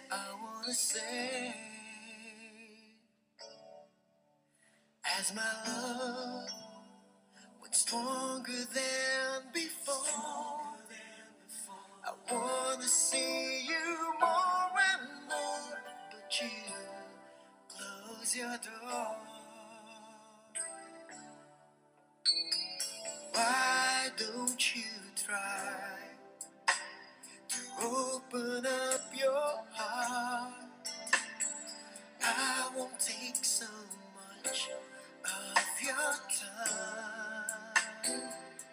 I wanna say, as my love went stronger than before, I wanna see you more and more, but you close your door. Why don't you try to open up your heart? I won't take so much of your time.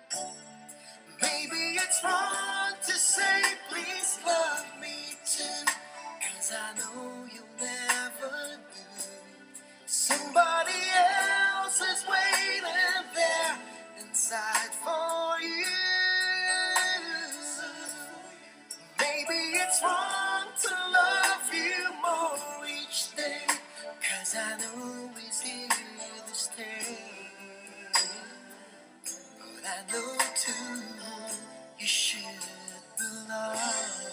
Maybe it's wrong to say please love me too, 'cause I know you'll never do. Somebody else is waiting there inside for you. Maybe it's wrong to love you more each day, 'cause I know it's here to stay. But I know too, you should belong.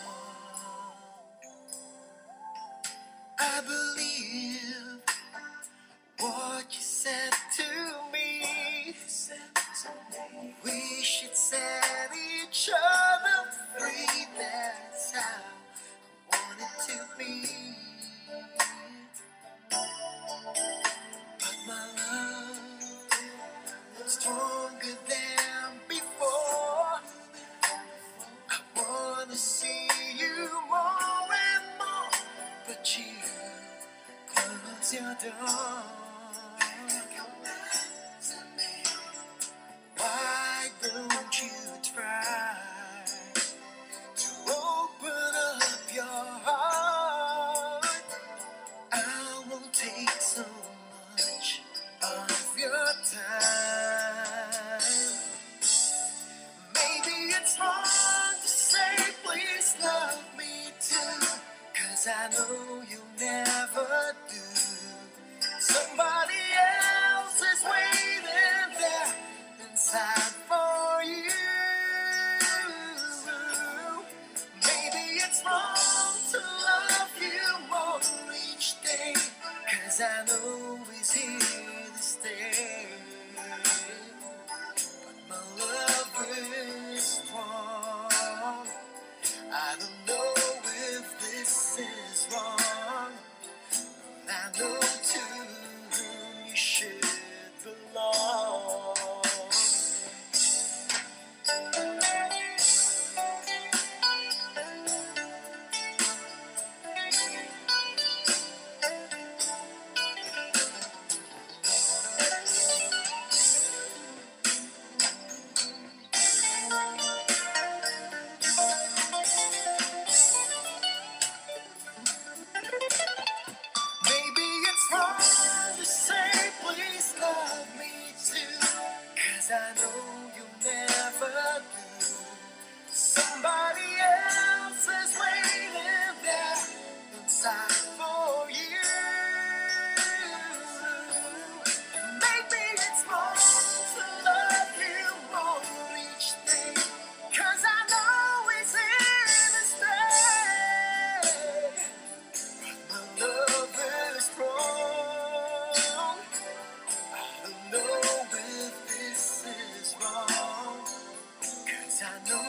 I believe what you said to me. We should set each other free. That's how I want it to be. But my love is stronger than before. I wanna see you more and more, but you close your door. Why don't you try to open up your heart? I won't take so much of your time. Maybe it's wrong to say please love me too, 'cause I know you'll never do. Somebody else is waiting there inside for you. Maybe it's wrong to love you more each day, 'cause I know it's here to stay. But my love is strong. I don't know if this is wrong. I know to whom you should belong. Maybe it's wrong to say please love me too, 'cause I know you'll never do. Somebody else is waiting there inside for you. Maybe it's wrong to love you more each day, 'cause I know it's here to stay. My love is strong. I don't know if this is wrong, 'cause I know